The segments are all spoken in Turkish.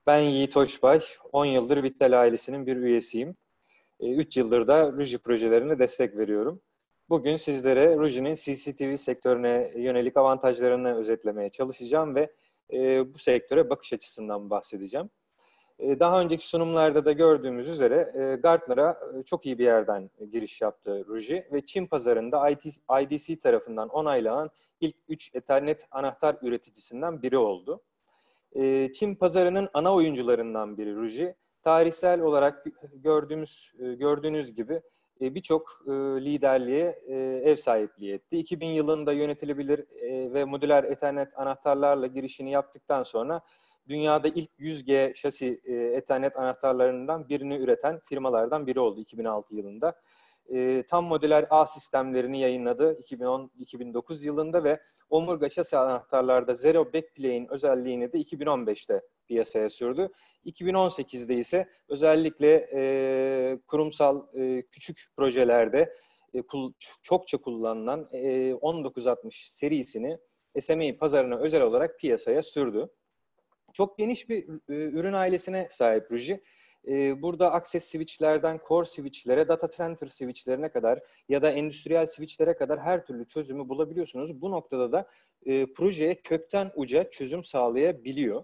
Ben Yiğit Hoşbay, 10 yıldır Vittel ailesinin bir üyesiyim. 3 yıldır da Ruji projelerine destek veriyorum. Bugün sizlere Ruji'nin CCTV sektörüne yönelik avantajlarını özetlemeye çalışacağım ve bu sektöre bakış açısından bahsedeceğim. Daha önceki sunumlarda da gördüğümüz üzere Gartner'a çok iyi bir yerden giriş yaptı Ruji ve Çin pazarında IDC tarafından onaylanan ilk 3 Ethernet anahtar üreticisinden biri oldu. Çin pazarının ana oyuncularından biri Ruji. Tarihsel olarak gördüğünüz gibi birçok liderliğe ev sahipliği etti. 2000 yılında yönetilebilir ve modüler Ethernet anahtarlarla girişini yaptıktan sonra dünyada ilk 100G şasi Ethernet anahtarlarından birini üreten firmalardan biri oldu 2006 yılında. Tam modüler ağ sistemlerini yayınladı 2010-2009 yılında ve omurga şasi anahtarlarda Zero Backplay'in özelliğini de 2015'te piyasaya sürdü. 2018'de ise özellikle kurumsal küçük projelerde çokça kullanılan 1960 serisini SMA pazarına özel olarak piyasaya sürdü. Çok geniş bir ürün ailesine sahip Ruji. Burada access switchlerden core switchlere, data center switchlerine kadar ya da endüstriyel switchlere kadar her türlü çözümü bulabiliyorsunuz. Bu noktada da projeye kökten uca çözüm sağlayabiliyor.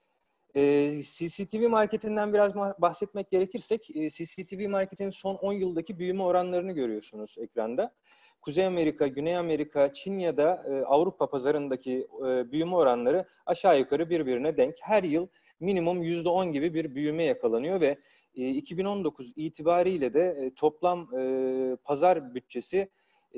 CCTV marketinden biraz bahsetmek gerekirsek, CCTV marketin son 10 yıldaki büyüme oranlarını görüyorsunuz ekranda. Kuzey Amerika, Güney Amerika, Çin ya da Avrupa pazarındaki büyüme oranları aşağı yukarı birbirine denk. Her yıl minimum %10 gibi bir büyüme yakalanıyor ve 2019 itibariyle de toplam pazar bütçesi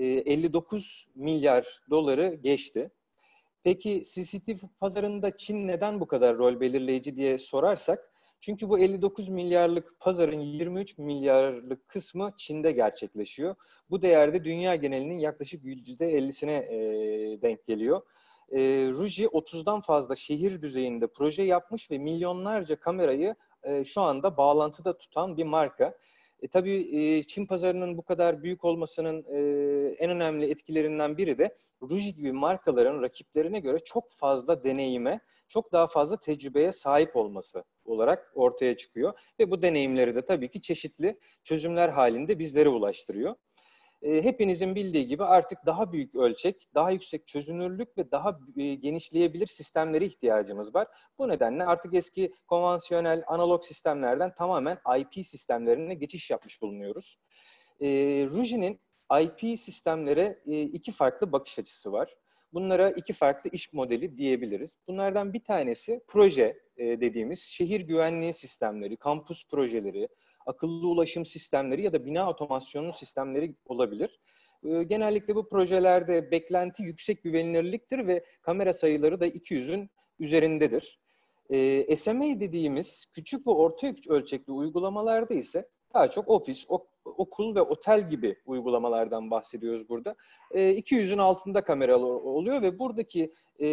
59 milyar doları geçti. Peki CCTV pazarında Çin neden bu kadar rol belirleyici diye sorarsak, çünkü bu 59 milyarlık pazarın 23 milyarlık kısmı Çin'de gerçekleşiyor. Bu değerde dünya genelinin yaklaşık %50'sine denk geliyor. Ruji 30'dan fazla şehir düzeyinde proje yapmış ve milyonlarca kamerayı şu anda bağlantıda tutan bir marka. Tabii Çin pazarının bu kadar büyük olmasının en önemli etkilerinden biri de Ruji gibi markaların rakiplerine göre çok fazla deneyime, çok daha fazla tecrübeye sahip olması olarak ortaya çıkıyor. Ve bu deneyimleri de tabii ki çeşitli çözümler halinde bizlere ulaştırıyor. Hepinizin bildiği gibi artık daha büyük ölçek, daha yüksek çözünürlük ve daha genişleyebilir sistemlere ihtiyacımız var. Bu nedenle artık eski konvansiyonel analog sistemlerden tamamen IP sistemlerine geçiş yapmış bulunuyoruz. Ruji'nin IP sistemlere iki farklı bakış açısı var. Bunlara iki farklı iş modeli diyebiliriz. Bunlardan bir tanesi proje dediğimiz şehir güvenliği sistemleri, kampüs projeleri, akıllı ulaşım sistemleri ya da bina otomasyonu sistemleri olabilir. Genellikle bu projelerde beklenti yüksek güvenilirliktir ve kamera sayıları da 200'ün üzerindedir. SMA dediğimiz küçük ve orta ölçekli uygulamalarda ise daha çok ofis, okul ve otel gibi uygulamalardan bahsediyoruz burada. 200'ün altında kameralar oluyor ve buradaki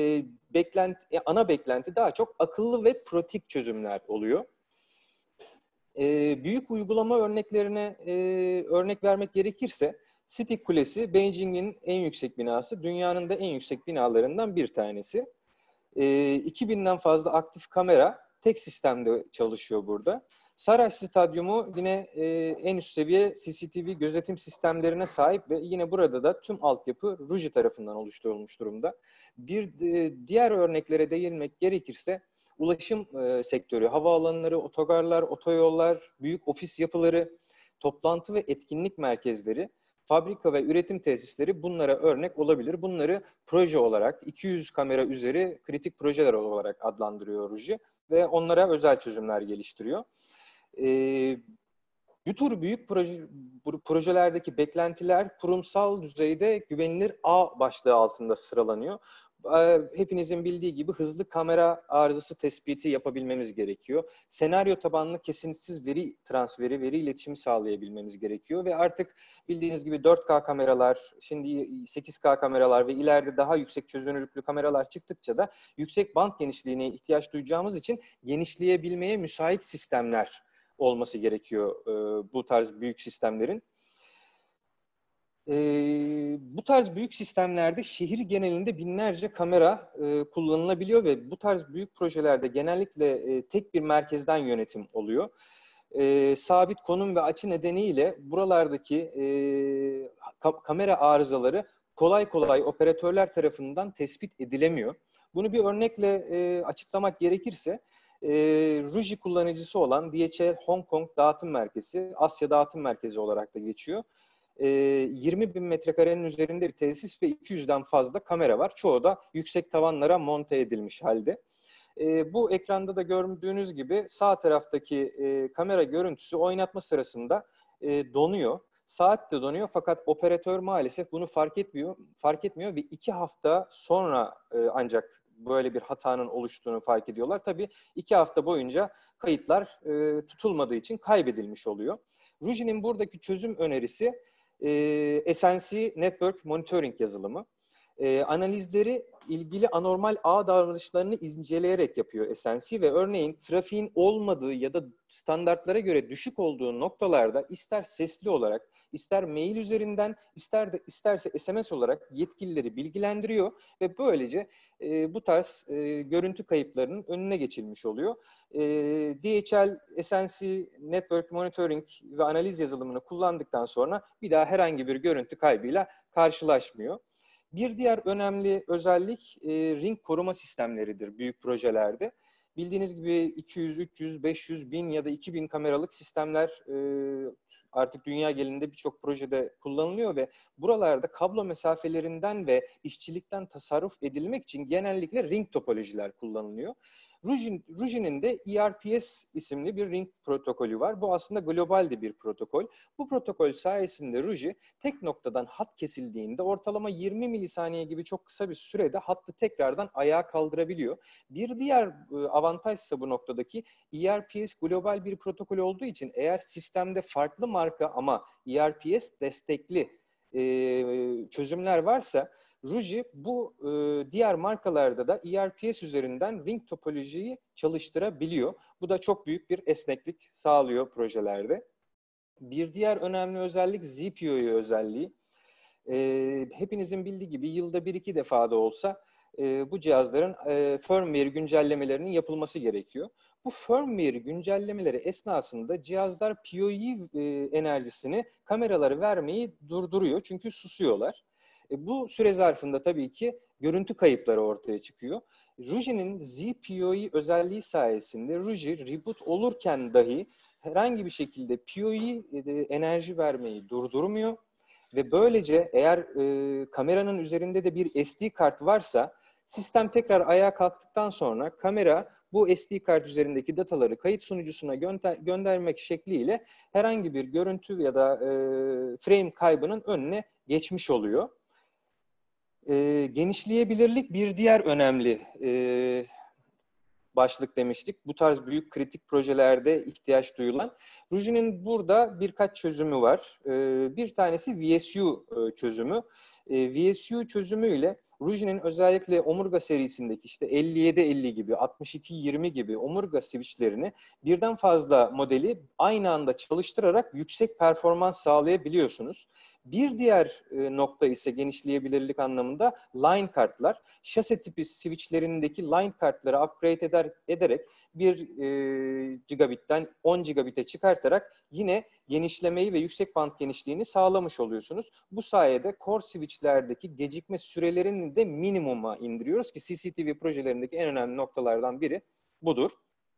ana beklenti daha çok akıllı ve pratik çözümler oluyor. Büyük uygulama örneklerine örnek vermek gerekirse, City Kulesi, Beijing'in en yüksek binası, dünyanın da en yüksek binalarından bir tanesi. 2000'den fazla aktif kamera tek sistemde çalışıyor burada. Saray Stadyumu yine en üst seviye CCTV gözetim sistemlerine sahip ve yine burada da tüm altyapı Ruji tarafından oluşturulmuş durumda. Bir diğer örneklere değinmek gerekirse, ulaşım sektörü, havaalanları, otogarlar, otoyollar, büyük ofis yapıları, toplantı ve etkinlik merkezleri, fabrika ve üretim tesisleri bunlara örnek olabilir. Bunları proje olarak 200 kamera üzeri kritik projeler olarak adlandırıyor Ruji ve onlara özel çözümler geliştiriyor. Bu tür büyük projelerdeki beklentiler kurumsal düzeyde güvenilir ağ başlığı altında sıralanıyor. Hepinizin bildiği gibi hızlı kamera arızası tespiti yapabilmemiz gerekiyor. Senaryo tabanlı kesintisiz veri transferi, veri iletişimi sağlayabilmemiz gerekiyor ve artık bildiğiniz gibi 4K kameralar, şimdi 8K kameralar ve ileride daha yüksek çözünürlüklü kameralar çıktıkça da yüksek band genişliğine ihtiyaç duyacağımız için genişleyebilmeye müsait sistemler olması gerekiyor bu tarz büyük sistemlerin. Bu tarz büyük sistemlerde şehir genelinde binlerce kamera kullanılabiliyor ve bu tarz büyük projelerde genellikle tek bir merkezden yönetim oluyor. Sabit konum ve açı nedeniyle buralardaki kamera arızaları kolay kolay operatörler tarafından tespit edilemiyor. Bunu bir örnekle açıklamak gerekirse, Ruji kullanıcısı olan DHL Hong Kong Dağıtım Merkezi, Asya Dağıtım Merkezi olarak da geçiyor. 20 bin metrekarenin üzerinde bir tesis ve 200'den fazla kamera var. Çoğu da yüksek tavanlara monte edilmiş halde. Bu ekranda da gördüğünüz gibi sağ taraftaki kamera görüntüsü oynatma sırasında donuyor. Saat de donuyor fakat operatör maalesef bunu fark etmiyor ve 2 hafta sonra ancak böyle bir hatanın oluştuğunu fark ediyorlar. Tabii 2 hafta boyunca kayıtlar tutulmadığı için kaybedilmiş oluyor. Ruji'nin buradaki çözüm önerisi SNC Network Monitoring yazılımı. Analizleri ilgili anormal ağ davranışlarını inceleyerek yapıyor SNC ve örneğin trafiğin olmadığı ya da standartlara göre düşük olduğu noktalarda ister sesli olarak, ister mail üzerinden, isterse SMS olarak yetkilileri bilgilendiriyor ve böylece bu tarz görüntü kayıplarının önüne geçilmiş oluyor. DHL SNC Network Monitoring ve analiz yazılımını kullandıktan sonra bir daha herhangi bir görüntü kaybıyla karşılaşmıyor. Bir diğer önemli özellik ring koruma sistemleridir büyük projelerde. Bildiğiniz gibi 200, 300, 500, 1000 ya da 2000 kameralık sistemler artık dünya genelinde birçok projede kullanılıyor ve buralarda kablo mesafelerinden ve işçilikten tasarruf edilmek için genellikle ring topolojiler kullanılıyor. Ruji'nin de ERPS isimli bir ring protokolü var. Bu aslında global de bir protokol. Bu protokol sayesinde Ruji tek noktadan hat kesildiğinde ortalama 20 milisaniye gibi çok kısa bir sürede hattı tekrardan ayağa kaldırabiliyor. Bir diğer avantaj ise bu noktadaki ERPS global bir protokol olduğu için eğer sistemde farklı marka ama ERPS destekli çözümler varsa Ruji bu diğer markalarda da ERPS üzerinden ring topolojiyi çalıştırabiliyor. Bu da çok büyük bir esneklik sağlıyor projelerde. Bir diğer önemli özellik ZPUI özelliği. Hepinizin bildiği gibi yılda 1-2 defa da olsa bu cihazların firmware güncellemelerinin yapılması gerekiyor. Bu firmware güncellemeleri esnasında cihazlar PoE enerjisini kameralara vermeyi durduruyor çünkü susuyorlar. Bu süre zarfında tabii ki görüntü kayıpları ortaya çıkıyor. Ruji'nin ZPoE özelliği sayesinde Ruji reboot olurken dahi herhangi bir şekilde PoE enerji vermeyi durdurmuyor ve böylece eğer kameranın üzerinde de bir SD kart varsa sistem tekrar ayağa kalktıktan sonra kamera bu SD kart üzerindeki dataları kayıt sunucusuna göndermek şekliyle herhangi bir görüntü ya da frame kaybının önüne geçmiş oluyor. Genişleyebilirlik bir diğer önemli başlık demiştik. Bu tarz büyük kritik projelerde ihtiyaç duyulan. Ruji'nin burada birkaç çözümü var. Bir tanesi VSU çözümü. VSU çözümüyle Ruji'nin özellikle Omurga serisindeki işte 5750 gibi, 6220 gibi Omurga switchlerini birden fazla modeli aynı anda çalıştırarak yüksek performans sağlayabiliyorsunuz. Bir diğer nokta ise genişleyebilirlik anlamında line kartlar. Şase tipi switchlerindeki line kartları upgrade ederek 1 gigabitten 10 gigabit'e çıkartarak yine genişlemeyi ve yüksek band genişliğini sağlamış oluyorsunuz. Bu sayede core switchlerdeki gecikme sürelerini de minimuma indiriyoruz ki CCTV projelerindeki en önemli noktalardan biri budur.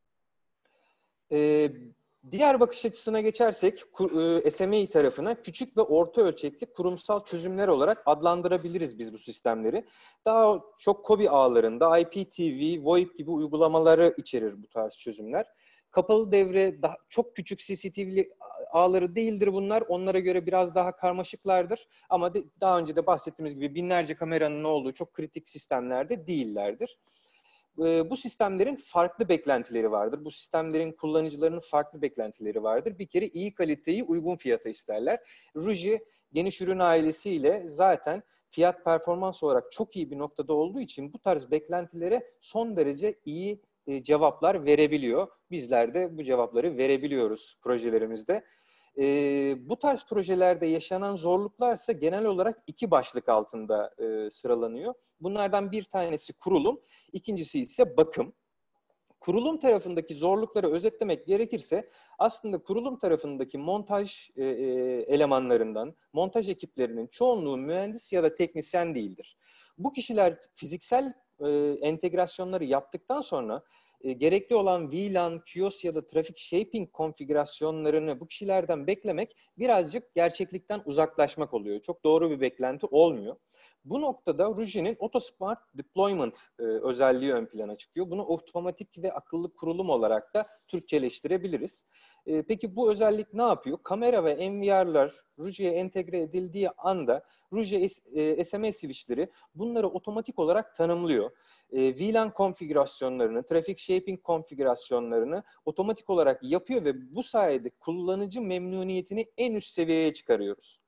Diğer bakış açısına geçersek SMA tarafına küçük ve orta ölçekli kurumsal çözümler olarak adlandırabiliriz biz bu sistemleri. Daha çok COBI ağlarında IPTV, VoIP gibi uygulamaları içerir bu tarz çözümler. Kapalı devre çok küçük CCTV ağları değildir bunlar. Onlara göre biraz daha karmaşıklardır. Ama daha önce de bahsettiğimiz gibi binlerce kameranın olduğu çok kritik sistemlerde değillerdir. Bu sistemlerin farklı beklentileri vardır. Bu sistemlerin kullanıcılarının farklı beklentileri vardır. Bir kere iyi kaliteyi uygun fiyata isterler. Ruji geniş ürün ailesiyle zaten fiyat performans olarak çok iyi bir noktada olduğu için bu tarz beklentilere son derece iyi cevaplar verebiliyor. Bizler de bu cevapları verebiliyoruz projelerimizde. Bu tarz projelerde yaşanan zorluklarsa genel olarak iki başlık altında sıralanıyor. Bunlardan bir tanesi kurulum, ikincisi ise bakım. Kurulum tarafındaki zorlukları özetlemek gerekirse aslında kurulum tarafındaki montaj elemanlarından, montaj ekiplerinin çoğunluğu mühendis ya da teknisyen değildir. Bu kişiler fiziksel entegrasyonları yaptıktan sonra gerekli olan VLAN, QoS ya da trafik shaping konfigürasyonlarını bu kişilerden beklemek birazcık gerçeklikten uzaklaşmak oluyor. Çok doğru bir beklenti olmuyor. Bu noktada Ruji'nin AutoSmart Deployment özelliği ön plana çıkıyor. Bunu otomatik ve akıllı kurulum olarak da Türkçeleştirebiliriz. Peki bu özellik ne yapıyor? Kamera ve NVR'lar Ruji'ye entegre edildiği anda Ruji SMA switchleri bunları otomatik olarak tanımlıyor. VLAN konfigürasyonlarını, trafik shaping konfigürasyonlarını otomatik olarak yapıyor ve bu sayede kullanıcı memnuniyetini en üst seviyeye çıkarıyoruz.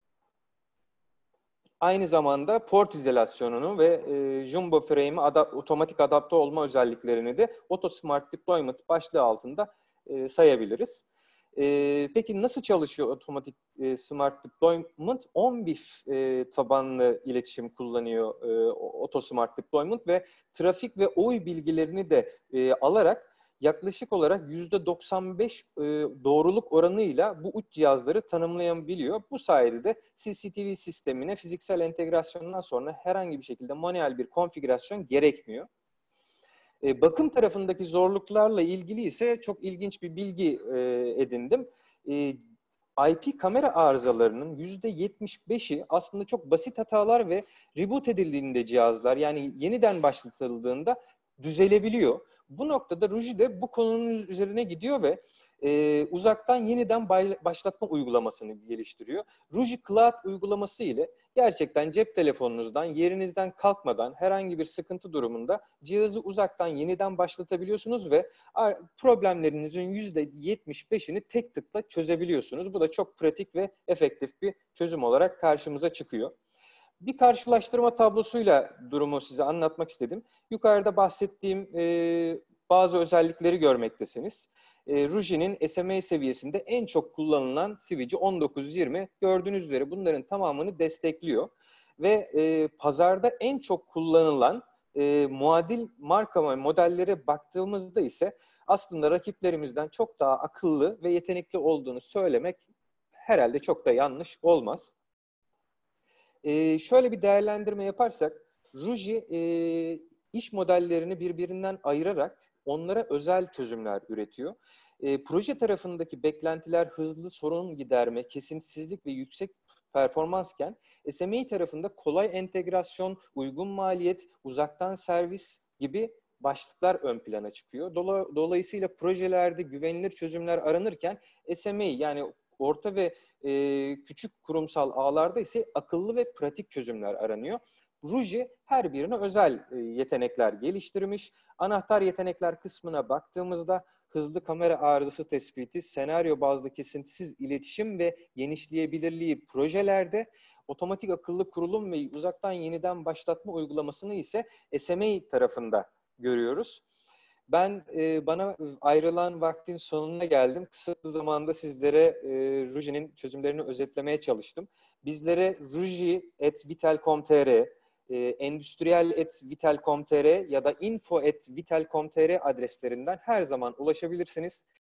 Aynı zamanda port izolasyonunu ve Jumbo Frame'i otomatik adapte olma özelliklerini de AutoSmart Deployment başlığı altında sayabiliriz. Peki nasıl çalışıyor otomatik Smart Deployment? OnBIF tabanlı iletişim kullanıyor AutoSmart Deployment ve trafik ve OI bilgilerini de alarak yaklaşık olarak %95 doğruluk oranıyla bu uç cihazları tanımlayabiliyor. Bu sayede de CCTV sistemine fiziksel entegrasyondan sonra herhangi bir şekilde manuel bir konfigürasyon gerekmiyor. Bakım tarafındaki zorluklarla ilgili ise çok ilginç bir bilgi edindim. IP kamera arızalarının %75'i aslında çok basit hatalar ve reboot edildiğinde cihazlar, yani yeniden başlatıldığında düzelebiliyor. Bu noktada Ruji de bu konunun üzerine gidiyor ve uzaktan yeniden başlatma uygulamasını geliştiriyor. Ruji Cloud uygulaması ile gerçekten cep telefonunuzdan, yerinizden kalkmadan herhangi bir sıkıntı durumunda cihazı uzaktan yeniden başlatabiliyorsunuz ve problemlerinizin %75'ini tek tıkla çözebiliyorsunuz. Bu da çok pratik ve efektif bir çözüm olarak karşımıza çıkıyor. Bir karşılaştırma tablosuyla durumu size anlatmak istedim. Yukarıda bahsettiğim bazı özellikleri görmektesiniz. Ruji'nin SMA seviyesinde en çok kullanılan switch'i 1920. Gördüğünüz üzere bunların tamamını destekliyor. Ve pazarda en çok kullanılan muadil marka ve modellere baktığımızda ise aslında rakiplerimizden çok daha akıllı ve yetenekli olduğunu söylemek herhalde çok da yanlış olmaz. Şöyle bir değerlendirme yaparsak, Ruji iş modellerini birbirinden ayırarak onlara özel çözümler üretiyor. Proje tarafındaki beklentiler hızlı sorun giderme, kesintisizlik ve yüksek performansken SME tarafında kolay entegrasyon, uygun maliyet, uzaktan servis gibi başlıklar ön plana çıkıyor. Dolayısıyla projelerde güvenilir çözümler aranırken SME, yani orta ve küçük kurumsal ağlarda ise akıllı ve pratik çözümler aranıyor. Ruji her birine özel yetenekler geliştirmiş. Anahtar yetenekler kısmına baktığımızda hızlı kamera arızası tespiti, senaryo bazlı kesintisiz iletişim ve genişleyebilirliği projelerde, otomatik akıllı kurulum ve uzaktan yeniden başlatma uygulamasını ise SMA tarafında görüyoruz. Ben bana ayrılan vaktin sonuna geldim. Kısıtlı zamanda sizlere Ruji'nin çözümlerini özetlemeye çalıştım. Bizlere ruji@vitel.com.tr, endüstriyel@vitel.com.tr ya da info@vitel.com.tr adreslerinden her zaman ulaşabilirsiniz.